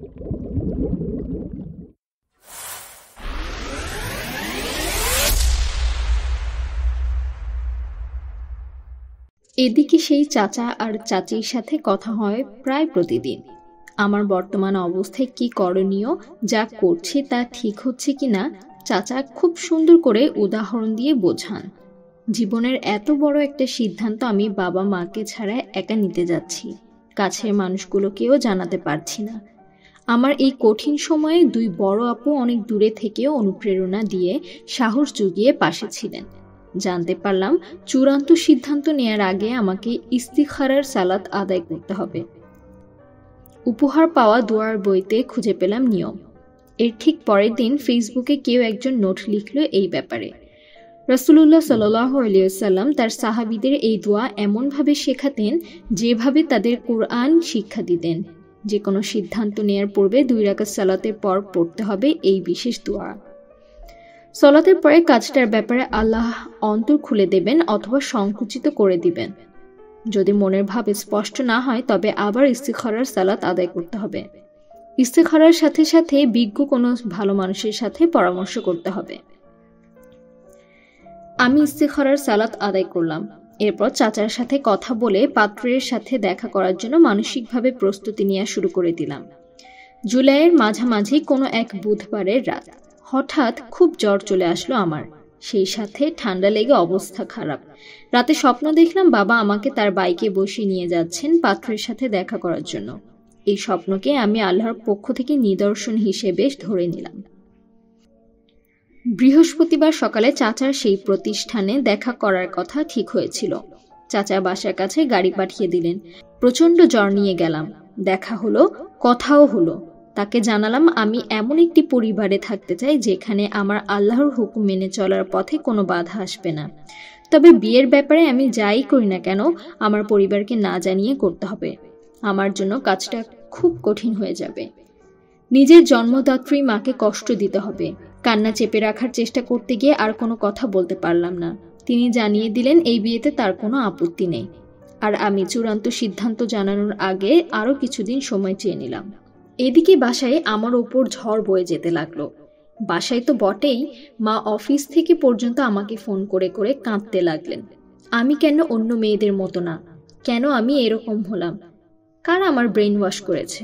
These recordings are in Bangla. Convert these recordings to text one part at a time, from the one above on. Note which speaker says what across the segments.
Speaker 1: এদিকে সেই চাচা আর চাচির সাথে কথা হয় প্রায় প্রতিদিন। আমার বর্তমান অবস্থায় কি করণীয়, যা করছি তা ঠিক হচ্ছে কিনা চাচা খুব সুন্দর করে উদাহরণ দিয়ে বোঝান। জীবনের এত বড় একটা সিদ্ধান্ত আমি বাবা মাকে ছাড়া একা নিতে যাচ্ছি, কাছের মানুষগুলোকেও জানাতে পারছি না। আমার এই কঠিন সময়ে দুই বড় আপু অনেক দূরে থেকেও অনুপ্রেরণা দিয়ে সাহস জুগিয়ে পাশে ছিলেন। জানতে পারলাম চূড়ান্ত সিদ্ধান্ত নেয়ার আগে আমাকে ইস্তিখারার সালাত আদায় করতে হবে। উপহার পাওয়া দোয়ার বইতে খুঁজে পেলাম নিয়ম। এর ঠিক পরের দিন ফেসবুকে কেউ একজন নোট লিখল এই ব্যাপারে। রাসূলুল্লাহ সাল্লাল্লাহু আলাইহি ওয়াসাল্লাম তার সাহাবীদের এই দোয়া এমনভাবে শেখাতেন যেভাবে তাদের কুরআন শিক্ষা দিতেন। যে কোনো সিদ্ধান্ত নেয়ার পূর্বে 2 রাকাত সালাতের পর পড়তে হবে এই বিশেষ দোয়া। সালাতের পরে কাজটার ব্যাপারে আল্লাহ অন্তর খুলে দেবেন অথবা সংকুচিত করে দিবেন। যদি মনের ভাব স্পষ্ট না হয় তবে আবার ইস্তিখারার সালাত আদায় করতে হবে। ইস্তিখারার সাথে সাথে বিজ্ঞ কোনো ভালো মানুষের সাথে পরামর্শ করতে হবে। আমি ইস্তিখারার সালাত আদায় করলাম। এরপর চাচার সাথে কথা বলে পাত্রের সাথে দেখা করার জন্য মানসিকভাবে প্রস্তুতি নেওয়া শুরু করে দিলাম। জুলাইয়ের মাঝামাঝি কোনো এক বুধবারের রাত হঠাৎ খুব জ্বর চলে আসলো আমার, সেই সাথে ঠান্ডা লেগে অবস্থা খারাপ। রাতে স্বপ্ন দেখলাম বাবা আমাকে তার বাইকে বসিয়ে নিয়ে যাচ্ছেন পাত্রের সাথে দেখা করার জন্য। এই স্বপ্নকে আমি আল্লাহর পক্ষ থেকে নিদর্শন হিসেবে ধরে নিলাম। বৃহস্পতিবার সকালে চাচার সেই প্রতিষ্ঠানে দেখা করার কথা ঠিক হয়েছিল। চাচা বাসার কাছে গাড়ি পাঠিয়ে দিলেন। প্রচণ্ড জ্বর নিয়ে গেলাম। দেখা হলো, কথাও হলো। তাকে জানালাম আমি এমন একটি পরিবারে থাকতে চাই যেখানে আমার আল্লাহর হুকুম মেনে চলার পথে কোনো বাধা আসবে না। তবে বিয়ের ব্যাপারে আমি যাই করি না কেন আমার পরিবারকে না জানিয়ে করতে হবে। আমার জন্য কাজটা খুব কঠিন হয়ে যাবে। নিজের জন্মদাত্রী মাকে কষ্ট দিতে হবে। কান্না চেপে রাখার চেষ্টা করতে গিয়ে আর কোনো কথা বলতে পারলাম না। তিনি জানিয়ে দিলেন এই বিয়েতে তার কোনো আপত্তি নেই। আর আমি চূড়ান্ত সিদ্ধান্ত জানানোর আগে আরও কিছুদিন সময় চেয়ে নিলাম। এদিকে বাসায় আমার ওপর ঝড় বয়ে যেতে লাগলো। বাসায় তো বটেই, মা অফিস থেকে পর্যন্ত আমাকে ফোন করে করে কাঁদতে লাগলেন। আমি কেন অন্য মেয়েদের মতো না? কেন আমি এরকম হলাম? কারা আমার ব্রেন ওয়াশ করেছে?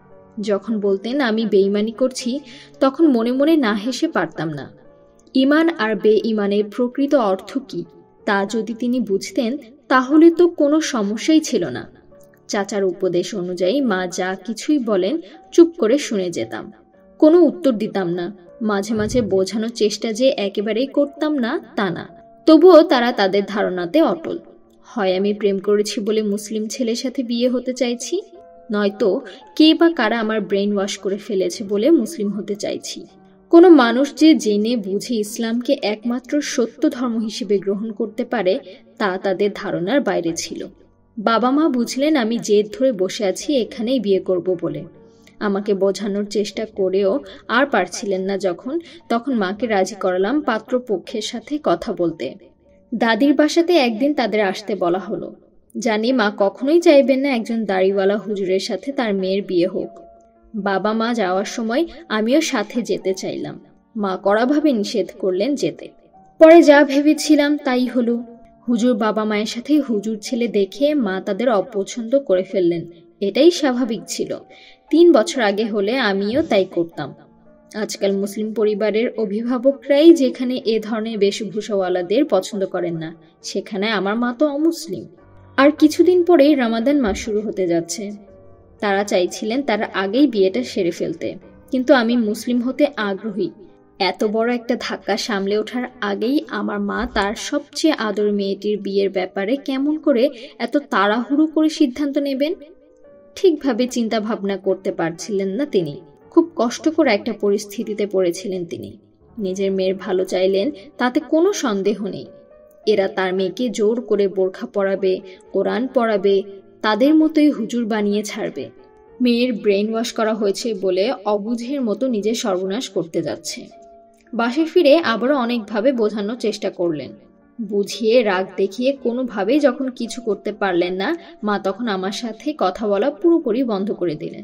Speaker 1: যখন বলতেন আমি বেঈমানি করছি তখন মনে মনে না হেসে পারতাম না। ঈমান আর বেঈমানের প্রকৃত অর্থ কি তা যদি তিনি বুঝতেন তাহলে তো কোনো সমস্যাই ছিল না। চাচার উপদেশ অনুযায়ী মা যা কিছুই বলেন চুপ করে শুনে যেতাম, কোনো উত্তর দিতাম না। মাঝে মাঝে বোঝানোর চেষ্টা যে একেবারেই করতাম না তা না, তবুও তারা তাদের ধারণাতে অটল। হয় আমি প্রেম করেছি বলে মুসলিম ছেলের সাথে বিয়ে হতে চাইছি, নয়তো কে বা কারা আমার ব্রেন ওয়াশ করে ফেলেছে বলে মুসলিম হতে চাইছি। কোনো মানুষ যে জেনে বুঝে ইসলামকে একমাত্র সত্য ধর্ম হিসেবে গ্রহণ করতে পারে তা তাদের ধারণার বাইরে ছিল। বাবা মা বুঝলেন আমি জেদ ধরে বসে আছি এখানেই বিয়ে করব বলে। আমাকে বোঝানোর চেষ্টা করেও আর পারছিলেন না তখন মাকে রাজি করালাম পাত্রপক্ষের সাথে কথা বলতে। দাদির বাসাতে একদিন তাদের আসতে বলা হলো। জানি মা কখনোই চাইবেন না একজন দাড়িওয়ালা হুজুরের সাথে তার মেয়ের বিয়ে হোক। বাবা মা যাওয়ার সময় আমিও সাথে যেতে চাইলাম। মা কড়াভাবে নিষেধ করলেন যেতে। পরে যা ভেবেছিলাম তাই হলো। হুজুর বাবা মায়ের সাথে হুজুর ছেলে দেখে মা তাদের অপছন্দ করে ফেললেন। এটাই স্বাভাবিক ছিল। 3 বছর আগে হলে আমিও তাই করতাম। আজকাল মুসলিম পরিবারের অভিভাবকরাই যেখানে এ ধরনের বেশভূষাওয়ালাদের পছন্দ করেন না, সেখানে আমার মা তো অমুসলিম। আর কিছুদিন পরেই রমাদান মাস শুরু হতে যাচ্ছে। তারা চাইছিলেন তার আগেই বিয়েটা সেরে ফেলতে, কিন্তু আমি মুসলিম হতে আগ্রহী। এত বড় একটা ধাক্কা সামলে ওঠার আগেই আমার মা তার সবচেয়ে আদর মেয়েটির বিয়ের ব্যাপারে কেমন করে এত তাড়াহুড়ো করে সিদ্ধান্ত নেবেন ঠিকভাবে চিন্তা ভাবনা করতে পারছিলেন না তিনি। খুব কষ্টকর একটা পরিস্থিতিতে পড়েছিলেন তিনি। নিজের মেয়ের ভালো চাইলেন, তাতে কোনো সন্দেহ নেই। এরা তার মেয়েকে জোর করে বোরখা পরাবে, কোরআন পড়াবে, তাদের মতোই হুজুর বানিয়ে ছাড়বে। মেয়ের ব্রেন ওয়াশ করা হয়েছে বলে অবুঝের মতো নিজের সর্বনাশ করতে যাচ্ছে। বাসায় ফিরে আবারও অনেকভাবে বোঝানোর চেষ্টা করলেন। বুঝিয়ে রাগ দেখিয়ে কোনোভাবেই যখন কিছু করতে পারলেন না, মা তখন আমার সাথে কথা বলা পুরোপুরি বন্ধ করে দিলেন।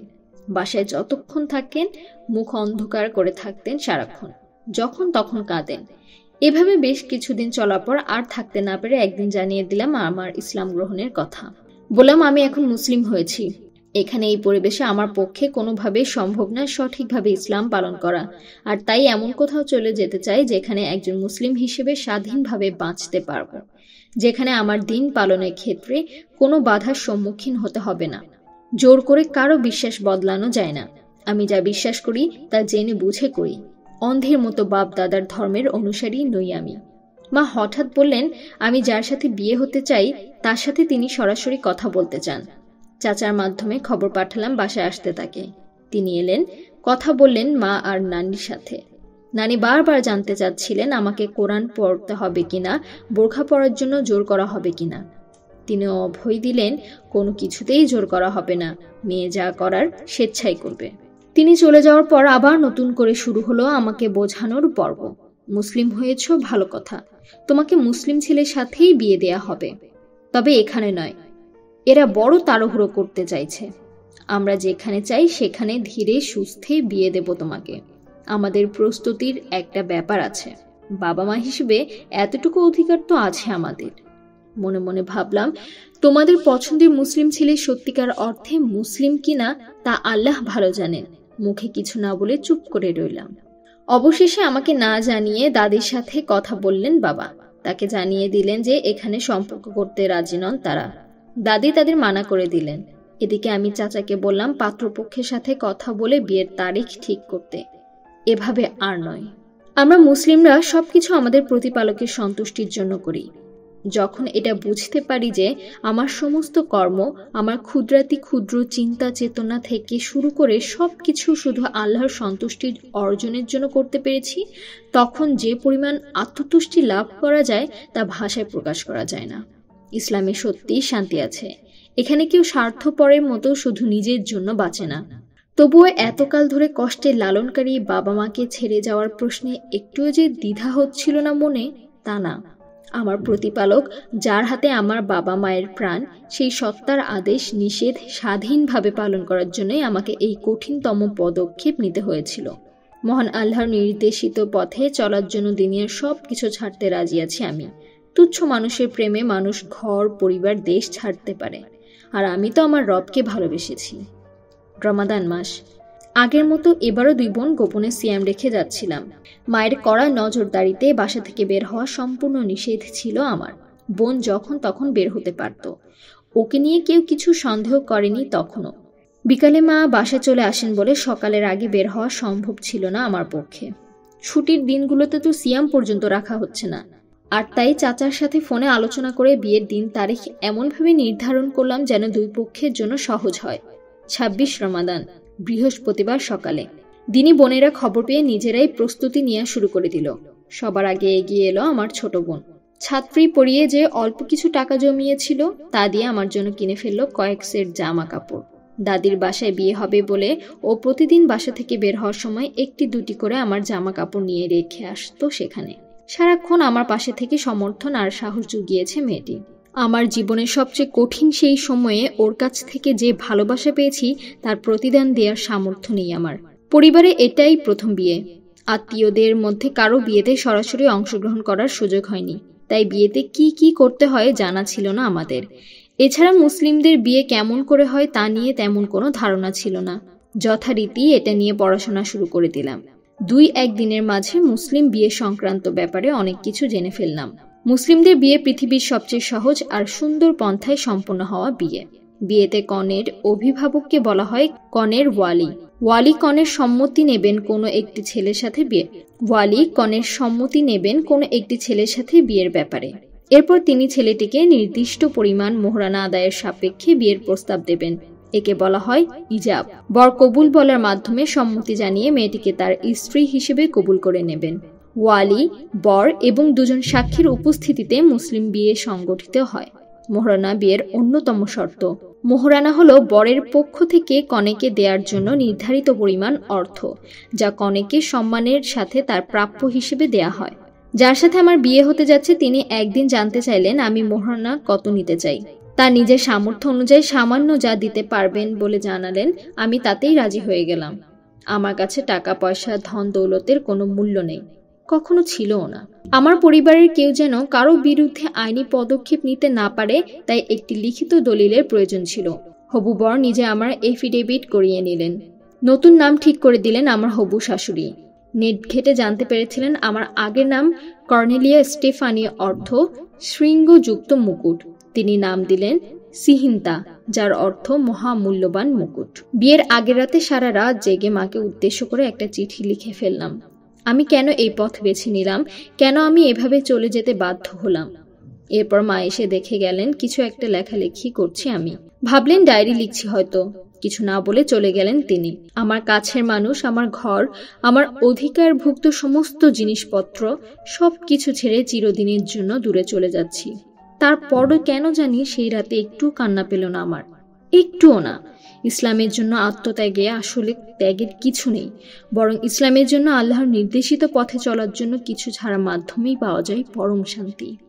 Speaker 1: বাসায় যতক্ষণ থাকেন মুখ অন্ধকার করে থাকতেন সারাক্ষণ, যখন তখন কাঁদেন। এভাবে বেশ কিছুদিন চলার পর আর থাকতে না পেরে একদিন জানিয়ে দিলাম আমার ইসলাম গ্রহণের কথা। বললাম আমি এখন মুসলিম হয়েছি। এখানে এই পরিবেশে আমার পক্ষে কোনোভাবেই সম্ভব না সঠিকভাবে ইসলাম পালন করা, আর তাই এমন কোথাও চলে যেতে চাই যেখানে একজন মুসলিম হিসেবে স্বাধীনভাবে বাঁচতে পারবো, যেখানে আমার দিন পালনের ক্ষেত্রে কোনো বাধার সম্মুখীন হতে হবে না। জোর করে কারো বিশ্বাস বদলানো যায় না। আমি যা বিশ্বাস করি তা জেনে বুঝে করি। অন্ধের মতো বাপ দাদার ধর্মের অনুসারী নই আমি। মা হঠাৎ বললেন, আমি যার সাথে বিয়ে হতে চাই তার সাথে তিনি সরাসরি কথা বলতে চান। চাচার মাধ্যমে খবর পাঠালাম বাসায় আসতে তাকে। তিনি এলেন, কথা বললেন মা আর নানির সাথে। নানি বারবার জানতে চাচ্ছিলেন আমাকে কোরআন পড়তে হবে কিনা, বোরখা পরার জন্য জোর করা হবে কিনা। তিনি অভয় দিলেন, কোনো কিছুতেই জোর করা হবে না, মেয়ে যা করার স্বেচ্ছাই করবে। তিনি চলে যাওয়ার পর আবার নতুন করে শুরু হলো আমাকে বোঝানোর পর্ব। মুসলিম হয়েছ ভালো কথা, তোমাকে মুসলিম ছেলের সাথেই বিয়ে দেয়া হবে, তবে এখানে নয়। এরা বড় তাড়াহুড়ো করতে চাইছে। আমরা যেখানে চাই সেখানে ধীরে সুস্থে বিয়ে দেব তোমাকে। আমাদের প্রস্তুতির একটা ব্যাপার আছে। বাবা মা হিসেবে এতটুকু অধিকার তো আছে আমাদের। মনে মনে ভাবলাম, তোমাদের পছন্দের মুসলিম ছেলে সত্যিকার অর্থে মুসলিম কিনা তা আল্লাহ ভালো জানেন। মুখে কিছু না বলে চুপ করে রইলাম। অবশেষে আমাকে না জানিয়ে দাদির সাথে কথা বললেন বাবা। তাকে জানিয়ে দিলেন যে এখানে সম্পর্ক করতে রাজি নন তারা। দাদি তাদের মানা করে দিলেন। এদিকে আমি চাচাকে বললাম পাত্রপক্ষের সাথে কথা বলে বিয়ের তারিখ ঠিক করতে। এভাবে আর নয়। আমরা মুসলিমরা সবকিছু আমাদের প্রতিপালকের সন্তুষ্টির জন্য করি। যখন এটা বুঝতে পারি যে আমার সমস্ত কর্ম, আমার ক্ষুদ্রাতি ক্ষুদ্র চিন্তা চেতনা থেকে শুরু করে সবকিছু শুধু আল্লাহর সন্তুষ্টির অর্জনের জন্য করতে পেরেছি, তখন যে পরিমাণ আত্মতুষ্টি লাভ করা যায় তা ভাষায় প্রকাশ করা যায় না। ইসলামে সত্যিই শান্তি আছে। এখানে কেউ স্বার্থপরের মতো শুধু নিজের জন্য বাঁচে না। তবুও এতকাল ধরে কষ্টের লালনকারী বাবা মাকে ছেড়ে যাওয়ার প্রশ্নে একটুও যে দ্বিধা হচ্ছিল না মনে, তা না। আমার প্রতিপালক, যার হাতে আমার বাবা মায়ের প্রাণ, সেই সত্তার আদেশ নিষেধ স্বাধীনভাবে পালন করার জন্যই আমাকে এই কঠিনতম পদক্ষেপ নিতে হয়েছিল। মহান আল্লাহর নির্দেশিত পথে চলার জন্য দুনিয়ার সব কিছু ছাড়তে রাজি আছি আমি। তুচ্ছ মানুষের প্রেমে মানুষ ঘর, পরিবার, দেশ ছাড়তে পারে, আর আমি তো আমার রবকে ভালোবেসেছি। রমাদান মাস। আগের মতো এবারও 2 বোন গোপনে সিয়াম রেখে যাচ্ছিলাম। মায়ের কড়া নজরদারিতে বাসা থেকে বের হওয়া সম্পূর্ণ নিষেধ ছিল আমার। বোন যখন তখন বের হতে পারত। ওকে নিয়ে কেউ কিছু সন্দেহ করেনি তখনও। বিকালে মা বাসায় চলে আসেন বলে সকালের আগে বের হওয়া সম্ভব ছিল না আমার পক্ষে। ছুটির দিনগুলোতে তো সিয়াম পর্যন্ত রাখা হচ্ছে না। আর তাই চাচার সাথে ফোনে আলোচনা করে বিয়ের দিন তারিখ এমনভাবে নির্ধারণ করলাম যেন 2 পক্ষের জন্য সহজ হয়। 26 রমাদান, বৃহস্পতিবার সকালে। দিনী বোনেরা খবর পেয়ে নিজেরাই প্রস্তুতি নেওয়া শুরু করে দিল। সবার আগে এগিয়ে এলো আমার ছোট বোন। ছাত্রী পরিয়ে যে অল্প কিছু টাকা জমিয়েছিল তা দিয়ে আমার জন্য কিনে ফেললো কয়েক সেট জামা কাপড়। দাদির বাসায় বিয়ে হবে বলে ও প্রতিদিন বাসা থেকে বের হওয়ার সময় 1-2টি করে আমার জামা কাপড় নিয়ে রেখে আসতো সেখানে। সারাক্ষণ আমার পাশে থেকে সমর্থন আর সাহস জুগিয়েছে মেয়েটি। আমার জীবনের সবচেয়ে কঠিন সেই সময়ে ওর কাছ থেকে যে ভালোবাসা পেয়েছি তার প্রতিদান দেওয়ার সামর্থ্য নেই আমার। পরিবারে এটাই প্রথম বিয়ে। আত্মীয়দের মধ্যে কারো বিয়েতে সরাসরি অংশগ্রহণ করার সুযোগ হয়নি, তাই বিয়েতে কি কি করতে হয় জানা ছিল না আমাদের। এছাড়া মুসলিমদের বিয়ে কেমন করে হয় তা নিয়ে তেমন কোনো ধারণা ছিল না। যথারীতি এটা নিয়ে পড়াশোনা শুরু করে দিলাম। 2-1 দিনের মাঝে মুসলিম বিয়ে সংক্রান্ত ব্যাপারে অনেক কিছু জেনে ফেললাম। মুসলিমদের বিয়ে পৃথিবীর সবচেয়ে সহজ আর সুন্দর পন্থায় সম্পন্ন হওয়া বিয়ে। বিয়েতে কনের অভিভাবককে বলা হয় কনের ওয়ালি। ওয়ালি কনের সম্মতি নেবেন কোনো একটি ছেলের সাথে বিয়ের ব্যাপারে। এরপর তিনি ছেলেটিকে নির্দিষ্ট পরিমাণ মোহরানা আদায়ের সাপেক্ষে বিয়ের প্রস্তাব দেবেন। একে বলা হয় ইজাব। বর কবুল বলার মাধ্যমে সম্মতি জানিয়ে মেয়েটিকে তার স্ত্রী হিসেবে কবুল করে নেবেন। ওয়ালি, বর এবং 2 জন সাক্ষীর উপস্থিতিতে মুসলিম বিয়ে সংগঠিত হয়। মোহরানা বিয়ের অন্যতম শর্ত। মোহরানা হলো বরের পক্ষ থেকে কনেকে দেওয়ার জন্য নির্ধারিত পরিমাণ অর্থ, যা কনেকে সম্মানের সাথে তার প্রাপ্য হিসেবে দেয়া হয়। যার সাথে আমার বিয়ে হতে যাচ্ছে তিনি একদিন জানতে চাইলেন আমি মোহরানা কত নিতে চাই। তার নিজের সামর্থ্য অনুযায়ী সামান্য যা দিতে পারবেন বলে জানালেন। আমি তাতেই রাজি হয়ে গেলাম। আমার কাছে টাকা পয়সা ধন দৌলতের কোনো মূল্য নেই, কখনো ছিলও না। আমার পরিবারের কেউ যেন কারো বিরুদ্ধে আইনি পদক্ষেপ নিতে না পারে, তাই একটি লিখিত দলিলের প্রয়োজন ছিল। হবু বর নিজে আমার এফিডেভিট করিয়ে নিলেন। নতুন নাম ঠিক করে দিলেন আমার হবু শাশুড়ি। নেট ঘেটে জানতে পেরেছিলেন আমার আগের নাম কর্নেলিয়া স্টেফানি, অর্থ শৃঙ্গযুক্ত মুকুট। তিনি নাম দিলেন সিহিন্তা, যার অর্থ মহামূল্যবান মুকুট। বিয়ের আগের রাতে সারা রাত জেগে মাকে উদ্দেশ্য করে একটা চিঠি লিখে ফেললাম। আমি কেন এই পথ বেছে নিলাম, কেন আমি এভাবে চলে যেতে বাধ্য হলাম। এরপর মা এসে দেখে গেলেন কিছু একটা লেখালেখি করছি আমি। ভাবলেন ডায়েরি লিখছি হয়তো। কিছু না বলে চলে গেলেন তিনি। আমার কাছের মানুষ, আমার ঘর, আমার অধিকারভুক্ত সমস্ত জিনিসপত্র সবকিছু ছেড়ে চিরদিনের জন্য দূরে চলে যাচ্ছি। তারপরও কেন জানি সেই রাতে একটু কান্না পেল না আমার, একটুও না। ইসলামের জন্য আত্মত্যাগে আসলে ত্যাগের কিছু নেই, বরং ইসলামের জন্য আল্লাহর নির্দেশিত পথে চলার জন্য কিছু ছাড়া মাধ্যমেই পাওয়া যায় পরম শান্তি।